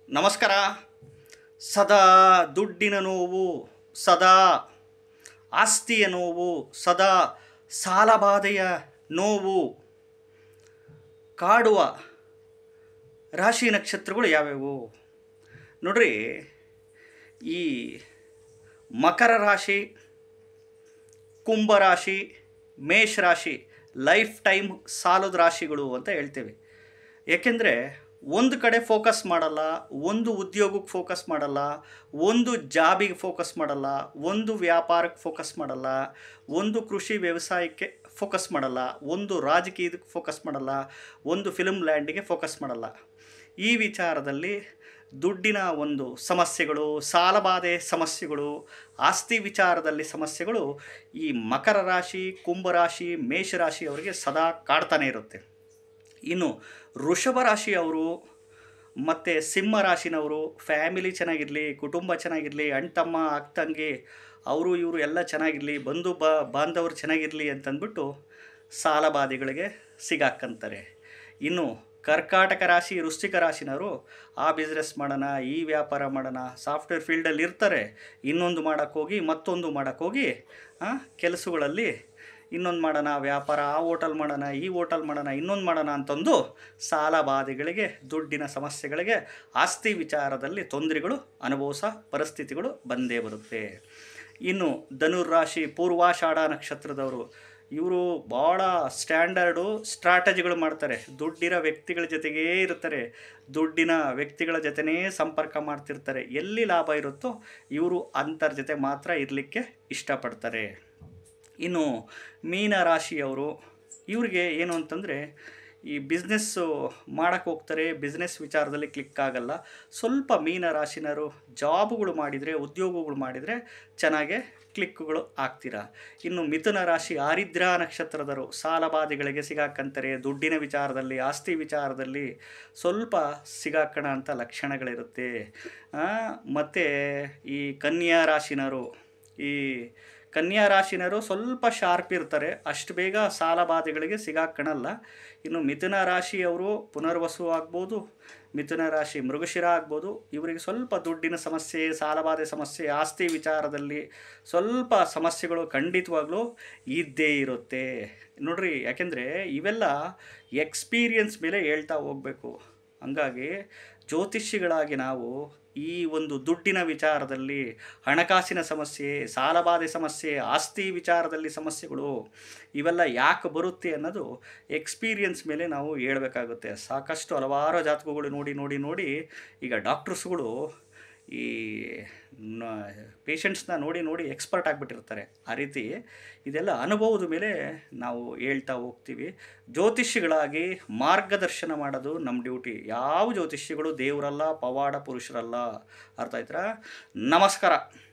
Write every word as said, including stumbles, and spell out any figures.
ನಮಸ್ಕಾರ. ಸದಾ ದುಡ್ಡಿನ ನೋವು, ಸದಾ ಆಸ್ತಿಯ ನೋವು, ಸದಾ ಸಾಲಬಾಧೆಯ ನೋವು ಕಾಡುವ ರಾಶಿ ನಕ್ಷತ್ರಗಳು ಯಾವ್ಯಾವು ನೋಡ್ರಿ. ಈ ಮಕರ ರಾಶಿ, ಕುಂಭರಾಶಿ, ಮೇಷ ರಾಶಿ ಲೈಫ್ ಟೈಮ್ ಸಾಲದ ರಾಶಿಗಳು ಅಂತ ಹೇಳ್ತೇವೆ. ಏಕೆಂದರೆ ಒಂದು ಕಡೆ ಫೋಕಸ್ ಮಾಡಲ್ಲ, ಒಂದು ಉದ್ಯೋಗಕ್ಕೆ ಫೋಕಸ್ ಮಾಡಲ್ಲ, ಒಂದು ಜಾಬಿಗೆ ಫೋಕಸ್ ಮಾಡಲ್ಲ, ಒಂದು ವ್ಯಾಪಾರಕ್ಕೆ ಫೋಕಸ್ ಮಾಡಲ್ಲ, ಒಂದು ಕೃಷಿ ವ್ಯವಸಾಯಕ್ಕೆ ಫೋಕಸ್ ಮಾಡಲ್ಲ, ಒಂದು ರಾಜಕೀಯದಕ್ಕೆ ಫೋಕಸ್ ಮಾಡಲ್ಲ, ಒಂದು ಫಿಲ್ಮ್ ಲ್ಯಾಂಡಿಗೆ ಫೋಕಸ್ ಮಾಡಲ್ಲ. ಈ ವಿಚಾರದಲ್ಲಿ ದುಡ್ಡಿನ ಒಂದು ಸಮಸ್ಯೆಗಳು, ಸಾಲಬಾಧೆ ಸಮಸ್ಯೆಗಳು, ಆಸ್ತಿ ವಿಚಾರದಲ್ಲಿ ಸಮಸ್ಯೆಗಳು ಈ ಮಕರ ರಾಶಿ, ಕುಂಭರಾಶಿ, ಮೇಷರಾಶಿ ಅವರಿಗೆ ಸದಾ ಕಾಡ್ತಾನೆ ಇರುತ್ತೆ. ಇನ್ನು ವೃಷಭ ರಾಶಿಯವರು ಮತ್ತು ಸಿಂಹ ರಾಶಿನವರು ಫ್ಯಾಮಿಲಿ ಚೆನ್ನಾಗಿರಲಿ, ಕುಟುಂಬ ಚೆನ್ನಾಗಿರಲಿ, ಅಣ್ಣ ತಮ್ಮ ಅಕ್ಕ ತಂಗಿ ಅವರು ಇವರು ಎಲ್ಲ ಚೆನ್ನಾಗಿರಲಿ, ಬಂಧು ಬ ಬಾಂಧವರು ಚೆನ್ನಾಗಿರಲಿ ಅಂತಂದ್ಬಿಟ್ಟು ಸಾಲಬಾಧೆಗಳಿಗೆ ಸಿಗಾಕಂತಾರೆ. ಇನ್ನು ಕರ್ಕಾಟಕ ರಾಶಿ, ವೃಶ್ಚಿಕ ರಾಶಿನವರು ಆ ಬಿಸ್ನೆಸ್ ಮಾಡೋಣ, ಈ ವ್ಯಾಪಾರ ಮಾಡೋಣ, ಸಾಫ್ಟ್ವೇರ್ ಫೀಲ್ಡಲ್ಲಿ ಇರ್ತಾರೆ. ಇನ್ನೊಂದು ಮಾಡೋಕ್ಕೋಗಿ ಮತ್ತೊಂದು ಮಾಡೋಕ್ಕೋಗಿ ಕೆಲಸಗಳಲ್ಲಿ ಇನ್ನೊಂದು ಮಾಡೋಣ, ವ್ಯಾಪಾರ ಆ ಹೋಟೆಲ್ ಮಾಡೋಣ, ಈ ಹೋಟೆಲ್ ಮಾಡೋಣ, ಇನ್ನೊಂದು ಮಾಡೋಣ ಅಂತಂದು ಸಾಲಬಾಧೆಗಳಿಗೆ, ದುಡ್ಡಿನ ಸಮಸ್ಯೆಗಳಿಗೆ, ಆಸ್ತಿ ವಿಚಾರದಲ್ಲಿ ತೊಂದರೆಗಳು ಅನುಭವಿಸೋ ಪರಿಸ್ಥಿತಿಗಳು ಬಂದೇ ಬರುತ್ತೆ. ಇನ್ನು ಧನುರ್ರಾಶಿ, ಪೂರ್ವಾಷಾಢ ನಕ್ಷತ್ರದವರು ಇವರು ಭಾಳ ಸ್ಟ್ಯಾಂಡರ್ಡು ಸ್ಟ್ರಾಟಜಿಗಳು ಮಾಡ್ತಾರೆ. ದುಡ್ಡಿನ ವ್ಯಕ್ತಿಗಳ ಜೊತೆಗೇ ಇರ್ತಾರೆ, ದುಡ್ಡಿನ ವ್ಯಕ್ತಿಗಳ ಜೊತೆನೇ ಸಂಪರ್ಕ ಮಾಡ್ತಿರ್ತಾರೆ. ಎಲ್ಲಿ ಲಾಭ ಇರುತ್ತೋ ಇವರು ಅಂಥರ ಜೊತೆ ಮಾತ್ರ ಇರಲಿಕ್ಕೆ ಇಷ್ಟಪಡ್ತಾರೆ. ಇನ್ನು ಮೀನ ರಾಶಿಯವರು ಇವ್ರಿಗೆ ಏನು ಅಂತಂದರೆ ಈ ಬಿಸ್ನೆಸ್ಸು ಮಾಡೋಕ್ಕೆ ಹೋಗ್ತಾರೆ, ಬಿಸ್ನೆಸ್ ವಿಚಾರದಲ್ಲಿ ಕ್ಲಿಕ್ ಆಗಲ್ಲ. ಸ್ವಲ್ಪ ಮೀನ ರಾಶಿನವರು ಜಾಬುಗಳು ಮಾಡಿದರೆ, ಉದ್ಯೋಗಗಳು ಮಾಡಿದರೆ ಚೆನ್ನಾಗೆ ಕ್ಲಿಕ್ಕುಗಳು ಆಗ್ತೀರಾ. ಇನ್ನು ಮಿಥುನ ರಾಶಿ, ಆರಿದ್ರಾ ನಕ್ಷತ್ರದವರು ಸಾಲಬಾಧೆಗಳಿಗೆ ಸಿಗಾಕಂತಾರೆ. ದುಡ್ಡಿನ ವಿಚಾರದಲ್ಲಿ, ಆಸ್ತಿ ವಿಚಾರದಲ್ಲಿ ಸ್ವಲ್ಪ ಸಿಗಾಕಣ ಅಂತ ಲಕ್ಷಣಗಳಿರುತ್ತೆ. ಮತ್ತು ಈ ಕನ್ಯಾ ರಾಶಿನವರು ಈ ಕನ್ಯಾ ರಾಶಿನವರು ಸ್ವಲ್ಪ ಶಾರ್ಪ್ ಇರ್ತಾರೆ, ಅಷ್ಟು ಬೇಗ ಸಾಲಬಾಧೆಗಳಿಗೆ ಸಿಗಾಕಣಲ್ಲ. ಇನ್ನು ಮಿಥುನ ರಾಶಿಯವರು ಪುನರ್ವಸು ಆಗ್ಬೋದು, ಮಿಥುನ ರಾಶಿ ಮೃಗಶಿರ ಆಗ್ಬೋದು. ಇವರಿಗೆ ಸ್ವಲ್ಪ ದುಡ್ಡಿನ ಸಮಸ್ಯೆ, ಸಾಲಬಾಧೆ ಸಮಸ್ಯೆ, ಆಸ್ತಿ ವಿಚಾರದಲ್ಲಿ ಸ್ವಲ್ಪ ಸಮಸ್ಯೆಗಳು ಖಂಡಿತವಾಗ್ಲೂ ಇದ್ದೇ ಇರುತ್ತೆ ನೋಡ್ರಿ. ಯಾಕೆಂದರೆ ಇವೆಲ್ಲ ಎಕ್ಸ್ಪೀರಿಯನ್ಸ್ ಮೇಲೆ ಹೇಳ್ತಾ ಹೋಗಬೇಕು. ಹಂಗಾಗಿ ಜ್ಯೋತಿಷಿಗಳಾಗಿ ನಾವು ಈ ಒಂದು ದುಡ್ಡಿನ ವಿಚಾರದಲ್ಲಿ, ಹಣಕಾಸಿನ ಸಮಸ್ಯೆ, ಸಾಲಬಾಧೆ ಸಮಸ್ಯೆ, ಆಸ್ತಿ ವಿಚಾರದಲ್ಲಿ ಸಮಸ್ಯೆಗಳು ಇವೆಲ್ಲ ಯಾಕೆ ಬರುತ್ತೆ ಅನ್ನೋದು ಎಕ್ಸ್ಪೀರಿಯನ್ಸ್ ಮೇಲೆ ನಾವು ಹೇಳ್ಬೇಕಾಗುತ್ತೆ. ಸಾಕಷ್ಟು ಹಲವಾರು ಜಾತಕಗಳು ನೋಡಿ ನೋಡಿ ನೋಡಿ ಈಗ ಡಾಕ್ಟರ್ಸ್ಗಳು ಈ ಪೇಷಂಟ್ಸ್ನ ನೋಡಿ ನೋಡಿ ಎಕ್ಸ್ಪರ್ಟ್ ಆಗಿಬಿಟ್ಟಿರ್ತಾರೆ. ಆ ರೀತಿ ಇದೆಲ್ಲ ಅನುಭವದ ಮೇಲೆ ನಾವು ಹೇಳ್ತಾ ಹೋಗ್ತೀವಿ. ಜ್ಯೋತಿಷಿಗಳಾಗಿ ಮಾರ್ಗದರ್ಶನ ಮಾಡೋದು ನಮ್ಮ ಡ್ಯೂಟಿ. ಯಾವ ಜ್ಯೋತಿಷಿಗಳು ದೇವರಲ್ಲ, ಪವಾಡ ಪುರುಷರಲ್ಲ. ಅರ್ಥ ಆಯ್ತಾ? ನಮಸ್ಕಾರ.